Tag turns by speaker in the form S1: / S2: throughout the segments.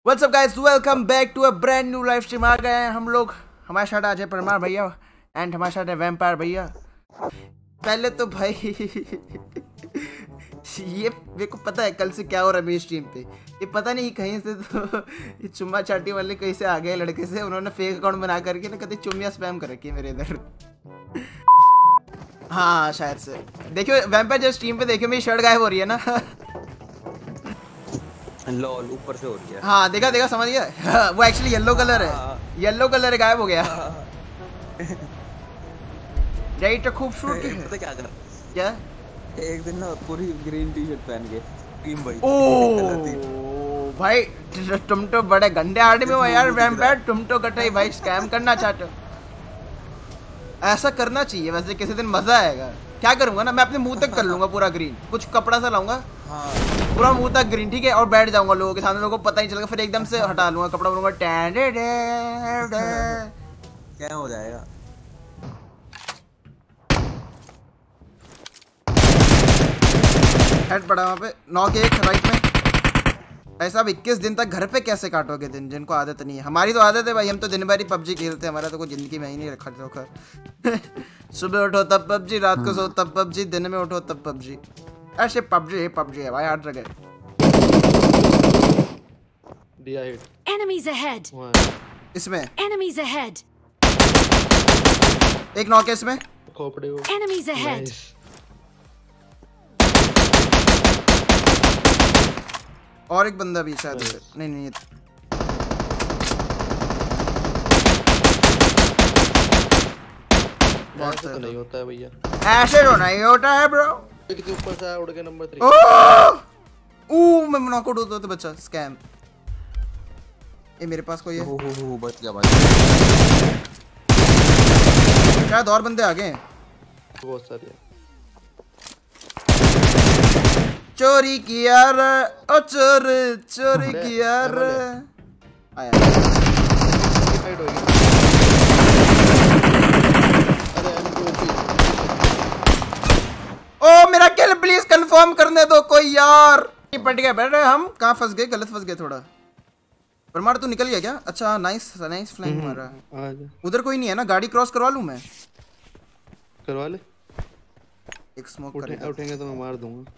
S1: What's up guys, welcome back to a brand new live stream. आ गए हैं हम लोग। हमारे साथ अजय परमार भैया एंड हमारे साथ है वैम्पायर भैया। पहले तो भाई ये मेरे को पता है कल से क्या हो रहा है मेरी स्ट्रीम पे। ये पता नहीं कहीं से तो ये चुम्मा चाटी वाले कहीं से आ गए लड़के से। उन्होंने फेक अकाउंट बना करके ना कभी चुम्मिया स्पैम कर रखी है मेरे इधर। हाँ शायद से। देखियो वैम्पायर जो स्ट्रीम पे देखियो मेरी शर्ट गायब हो रही है ना।
S2: लॉल ऊपर से हो रही है।
S1: हाँ देखा देखा समझ गया। वो एक्चुअली येलो कलर है, येलो कलर है, गायब हो गया। यही तो खूबसूरती है।
S2: पता
S1: क्या
S2: एक दिन ना पूरी ग्रीन टी शर्ट पहन के टीम भाई।
S1: ओ भाई तुम तो बड़े गंदे आदमी हो यार वैम्पायर। तुम तो कटाई भाई स्कैम करना चाहते हो। ऐसा करना चाहिए वैसे, किसी दिन मजा आएगा। क्या करूंगा ना मैं अपने मुंह तक कर लूंगा पूरा ग्रीन, कुछ कपड़ा सा लाऊंगा पूरा मुंह तक ग्रीन, ठीक है, और बैठ जाऊंगा लोगों के सामने। लोगों को पता नहीं चलेगा, फिर एकदम से हटा लूंगा कपड़ा, बोलूंगा
S2: क्या हो जाएगा।
S1: हेड पड़ा वहाँ पे, नॉक एक राइट में। भाई साहब 21 दिन तक घर पे कैसे काटोगे दिन, जिनको आदत नहीं है। हमारी तो आदत है भाई, हम तो दिन भर ही पबजी खेलते हैं। हमारा तो कोई जिंदगी में ही नहीं रखा जोकर। सुबह उठो तब पबजी, रात को सो तब पबजी, दिन में उठो तब पबजी। ऐसे पबजी है भाई हर जगह।
S3: दिया हिट।
S4: Enemies ahead.
S1: इसमें
S4: Enemies ahead.
S1: एक नॉक है इसमें।
S3: खोपड़े को।
S4: Enemies ahead.
S3: Nice.
S1: और एक बंदा भी शायद नहीं नहीं
S3: ऐसे तो नहीं होता है भैया।
S1: ऐसे तो नहीं होता है ब्रो।
S3: कितने ऊपर से आया उड़ के नंबर 3।
S1: मैं नॉकआउट होता तो बच्चा स्कैम। ये मेरे पास कोई है।
S2: ओहो बच गया भाई।
S1: शायद और बंदे आ गए हैं।
S3: बहुत सारे।
S1: चोरी किया रे ओ चोरी किया रे। आया
S3: फाइट होगी। अरे
S1: ओ मेरा किल प्लीज कंफर्म करने दो कोई यार। पट गया बैठे हम। कहाँ फंस गए, गलत फंस गए थोड़ा। परमार तू निकल गया क्या? अच्छा नाइस नाइस फ्लाइंग मारा।
S3: आजा
S1: उधर कोई नहीं है ना, गाड़ी क्रॉस करवा लूं मैं?
S3: करवा ले।
S1: एक स्मोक
S3: उठेंगे तो मैं मार दूंगा।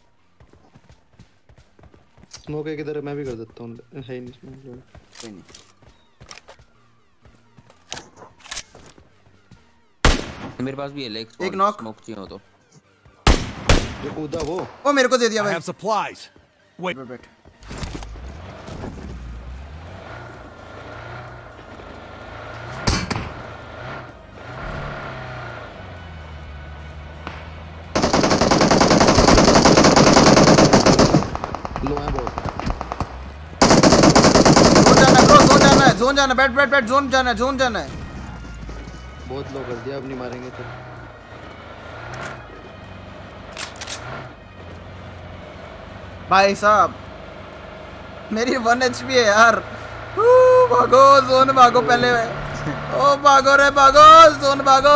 S3: स्मोक है किधर है, मैं भी कर देता हूँ। है ही नहीं स्मोक।
S1: कोई नहीं।
S2: मेरे पास भी है लेग
S1: एक नॉक।
S2: स्मोक चाहिए हो तो।
S3: ये कूदा वो।
S1: ओ मेरे को दे दिया भाई।
S5: I have supplies. Wait.
S1: बैठ।
S3: लो है बहुत।
S1: जोन जाना, बैठ जोन जाना है।
S3: बहुत लो कर दिया, अब नहीं मारेंगे तो।
S1: भाई साहब मेरी 1 HP है यार। भागो जोन भागो पहले। ओ भागो रे भागो, जोन भागो।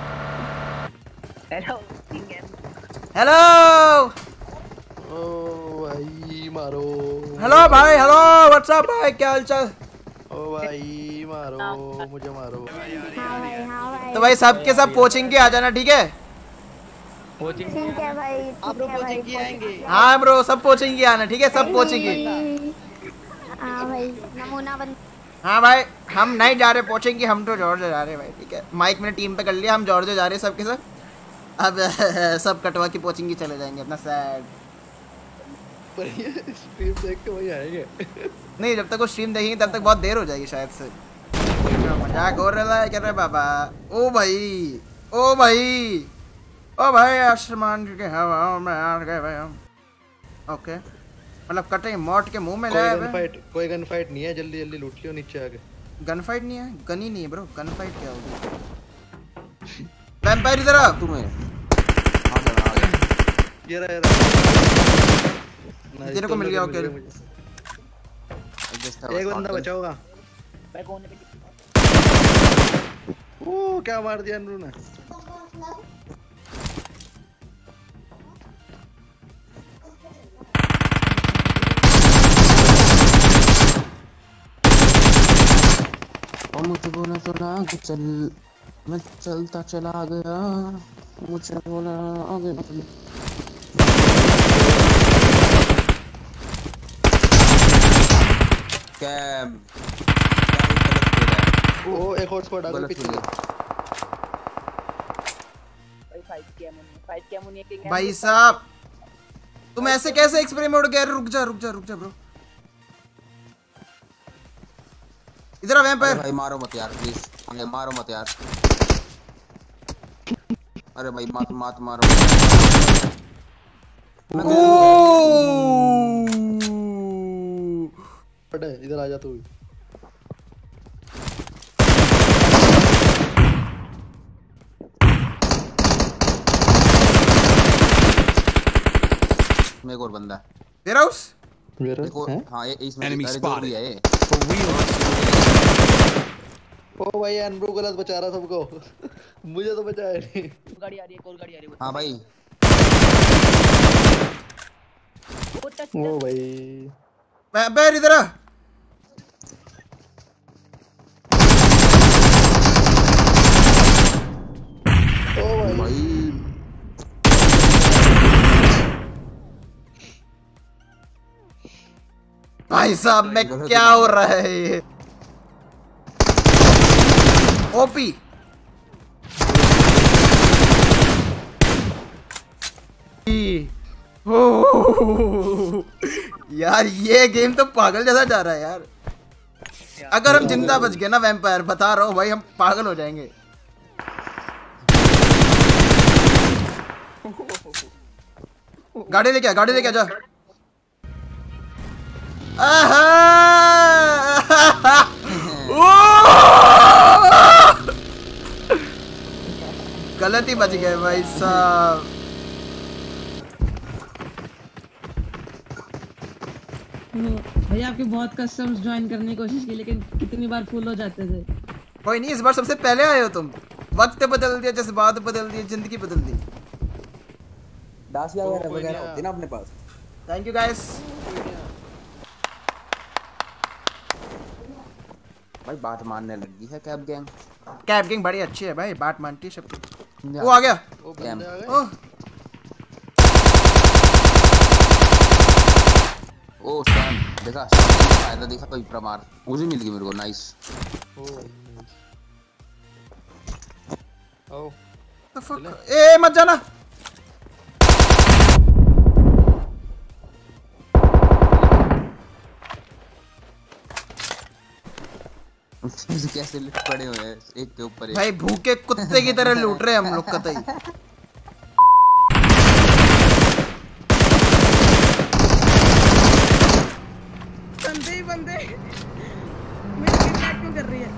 S1: हेलो
S3: ओ भाई मारो।
S1: हेलो भाई, हेलो व्हाट्सअप भाई, क्या हाल चाल?
S3: ओ भाई मारो, मुझे मारो।
S1: तो भाई सब के सब कोचिंग के आ जाना, ठीक है?
S6: ठीक है भाई, आप लोग कोचिंग की आएंगे?
S1: हाँ ब्रो सब कोचिंग की आना, ठीक है? सब कोचिंग की।
S6: हाँ भाई नमूना बन।
S1: हाँ भाई हम नहीं जा रहे कोचिंग की, हम तो जॉर्जिया जा रहे हैं भाई, ठीक है? माइक मैंने टीम पे कर लिया, हम जॉर्जिया जा रहे हैं सबके सब। अब सब कटवा की कोचिंग की चले जाएंगे, अपना सैड।
S3: पर ये स्ट्रीम देख के वही आएंगे।
S1: नहीं जब तक वो स्ट्रीम देखेंगे तब तक बहुत देर हो जाएगी शायद से। मजाक हो रहा है क्या रे बाबा? ओ भाई ओ भाई ओ भाई आसमान के हवाओं में आ गए भाई हम। ओके मतलब कटे मौत के मुंह में लाए।
S3: कोई गन फाइट नहीं है, जल्दी जल्दी लूट लियो नीचे आके।
S1: गन फाइट नहीं है? गन ही नहीं है ब्रो, गन फाइट क्या होगी? वैम्पायर इधर आ।
S2: तुम्हें
S3: ये रहा
S1: तेरे को मिल गया। ओके
S3: एक बंदा बचा होगा। ओ क्या मार दिया अनरू ने।
S2: मुझे बोला चला आगे चल, मैं चलता चला गया, मुझे बोला आगे चल। कैम
S3: ओ एक और स्क्वाड आ गई पीछे।
S1: भाई साहब तुम ऐसे कैसे एक्सप्रे मोड गए? रुक जा ब्रो, इधर आ वैम्पायर।
S2: भाई मारो मत यार प्लीज, अरे मारो मत यार, अरे भाई मत मारो।
S3: इधर आ जा तू।
S2: में एक और बंदा है
S1: तेरा हाउस
S2: एक और, हाँ ये इसमें
S4: Enemy
S2: अरे जो
S4: spotted.
S2: भी है ये।
S3: ओ भाई एनब्रो गलत बचा रहा सबको। मुझे तो बचाया नहीं।
S5: गाड़ी आ रही है, एक और गाड़ी आ रही है।
S2: हाँ भाई
S3: ओ भाई
S1: वैम्पायर इधर आ।
S3: ओ भाई
S2: भाई
S1: भाई साहब मैं क्या हो रहा है ये? ओपी यार ये गेम तो पागल जैसा जा रहा है यार। अगर हम जिंदा बच गए ना वैम्पायर, बता रहा हूँ भाई, हम पागल हो जाएंगे। गाड़ी लेके आ जा। गलत ही बच गए भाई साहब।
S7: भैया आपके बहुत कस्टम्स ज्वाइन करने की कोशिश की, लेकिन कितनी बार फुल हो जाते थे।
S1: कोई नहीं, इस बार सबसे पहले आए हो तुम। वक्त बदल दिया, जज्बात बदल दिए, जिंदगी बदल दी।
S2: डासिया वगैरह होती ना अपने पास।
S1: Thank you guys.
S2: भाई बात मानने लगी है कैब गैंग।
S1: कैब गैंग बड़ी अच्छी है भाई, बात मानती है सबकी। वो आ गया।
S3: ओ बंदे आ गए।
S1: ओह
S2: ओ स्टैम देखा, फायदा देखा कोई प्रमार मुझे मिल गई मेरे को। नाइस।
S3: ओ
S1: द फक, ए मत जाना।
S2: कैसे लिट पड़े हुए हैं एक के ऊपर एक।
S1: भाई भूखे कुत्ते की तरह लूट रहे हैं हम लोग कतई।
S7: बंदे मेरी किडनैप क्यों कर रही है?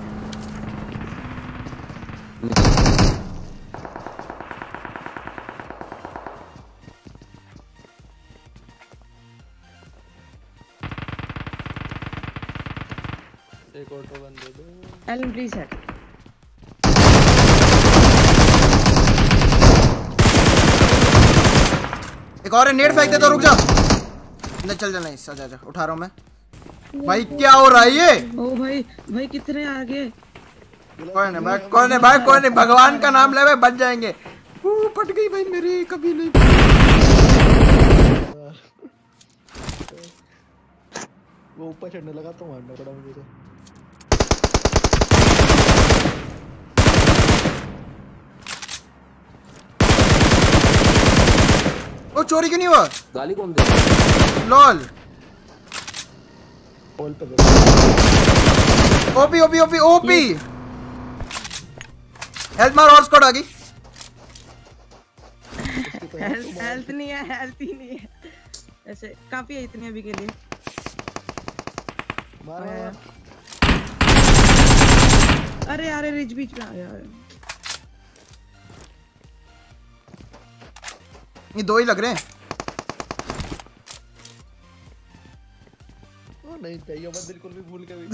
S3: एक और तो बंदे दो।
S7: एलन प्लीज है।
S1: एक और नेट फेंक दे तो रुक जा। नहीं चल जाना, इससे जा उठा रहा हूँ मैं। भाई क्या हो रहा है ये?
S7: ओ भाई कितने आगे।
S1: कोई नहीं, भगवान का नाम ले भाई, बच जाएंगे। फट गई भाई मेरी, कभी नहीं।
S3: वो ऊपर चढ़ने लगा तो मारना पड़ा मुझे तो।
S1: वो चोरी क्यों नहीं हुआ?
S2: गाली कौन दे?
S1: लॉल।
S3: पोल पे
S1: ओपी। हेल्थ मार, और स्क्वाड आ गई।
S7: हेल्थ नहीं है। ऐसे काफी है इतने अभी के लिए।
S3: मार।
S7: अरे यार रिच बीच में आ गया।
S1: ये दो ही लग रहे हैं।
S3: ओ नहीं चाहिए मत, बिल्कुल भी भूल के भी।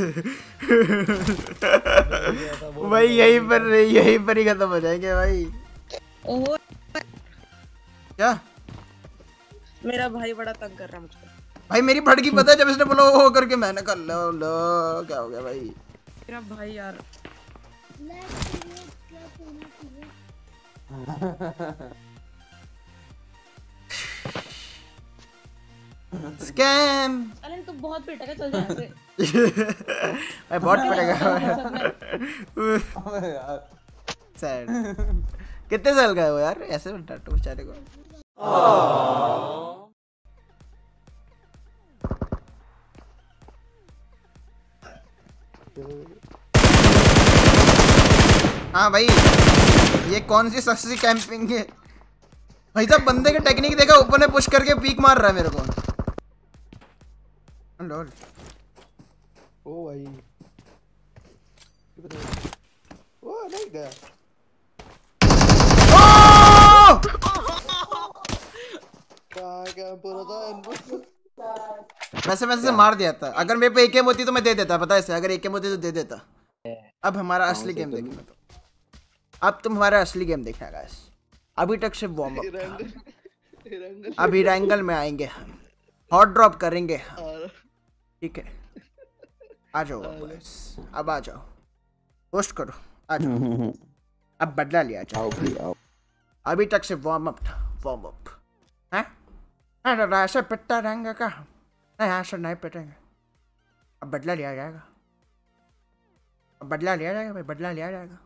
S1: भाई यहीं पर ही खत्म हो जाएंगे भाई।
S7: ओहो
S1: क्या?
S7: मेरा भाई बड़ा तंग कर रहा है मुझको।
S1: भाई मेरी भड़की पता है, जब इसने बोला ओ करके मैंने कहा लो क्या हो गया भाई।
S7: मेरा भाई यार
S1: स्कैम।
S7: अरे तू बहुत पिटेगा, चल जा यहाँ से।
S1: मैं बहुत पड़ेगा
S2: अबे यार
S1: सैड। कितने साल का है वो यार, ऐसे टाटू बेचारे को। हाँ भाई, ये कौन सी सस्ती कैंपिंग है भाई साहब? बंदे के टेक्निक देखा, ऊपर ने पुश करके पीक मार रहा है मेरे को। लॉल।
S3: ओ भाई, ओ नहीं गया। क्या पूरा था
S1: वैसे वैसे मार दिया था। अगर मेरे पे एकेएम होती तो मैं दे देता, पता है इसे, अगर एकेएम होती तो दे देता। अब हमारा असली गेम देखना। तो अब तुम हमारा असली गेम देखना गाइस। अभी तक सिर्फ वार्म अप। अभी रैंगल में आएंगे हम, हॉट ड्रॉप करेंगे हम, ठीक है? आ जाओ बस, अब आ जाओ, पोस्ट करो, आ जाओ। अब बदला लिया जाओ। अभी तक सिर्फ वार्म अप था, वार्म अप। हैं ऐसे पिटता रहेंगे क्या? नहीं, ऐसे नहीं पिटेंगे। अब बदला लिया जाएगा, अब बदला लिया जाएगा भाई, बदला लिया जाएगा।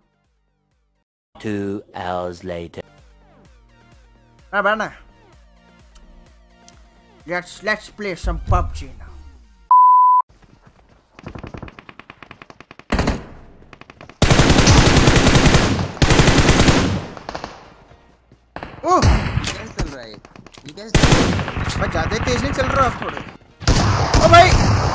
S4: 2 hours later.
S1: हाँ बना, let's play some PUBG now. ओह
S2: कैसे चल रहा है ये कैसे चल रहा है?
S1: मैं ज्यादा तेज नहीं चल रहा अब थोड़े। ओ भाई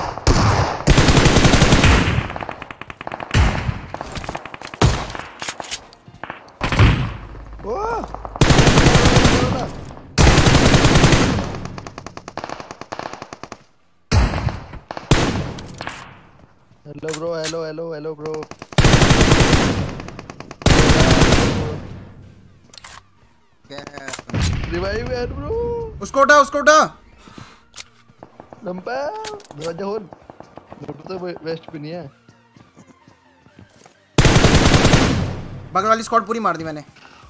S3: hello bro, hello hello hello bro.
S2: क्या
S3: रिवाइव यार ब्रो।
S1: उसको उठा, उसको उठा।
S3: लंबा दरवाजा खोल। मोटर तो वेस्ट पे नहीं है।
S1: बगल वाली स्क्वाड पूरी मार दी मैंने।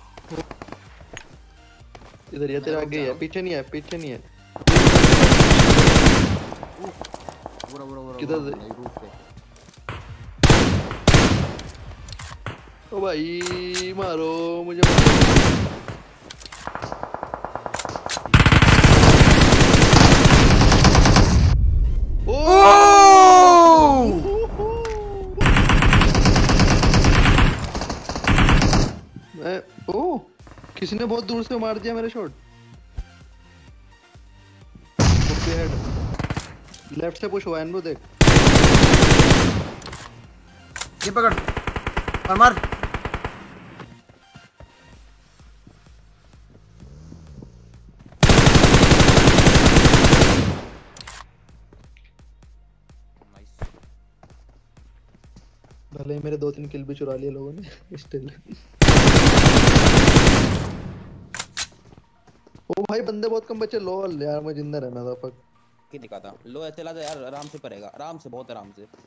S3: इधर ये तेरे आगे है, पीछे नहीं है, पीछे नहीं है।
S2: बुरा
S3: किधर से?
S2: रूफ पे।
S3: ओ भाई मारो मुझे। ओ किसी ने बहुत दूर से मार दिया मेरे शॉट। लेफ्ट से पुश हुआ है, देख।
S1: ये पकड़ और मार।
S3: भले ही मेरे 2-3 किल भी चुरा लिए लोगों ने स्टिल। ओ भाई बंदे बहुत कम बचे। लॉल यार, मैं जिंदा रहना था। पक
S2: की दिखाता लो, चला जा यार, आराम से पड़ेगा, आराम से, बहुत आराम से।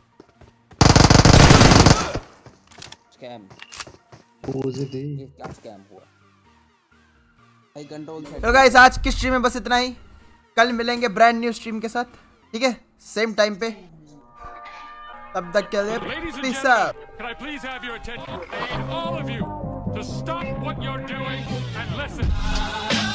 S2: स्कैम ये क्या स्कैम हुआ भाई? Control set.
S1: तो गाइस आज की स्ट्रीम में बस इतना ही। कल मिलेंगे ब्रांड न्यू स्ट्रीम के साथ, ठीक है? सेम टाइम पे। तब तक के लिए peace out.
S5: Can I please have your attention? I need all of you to stop what you're doing and listen.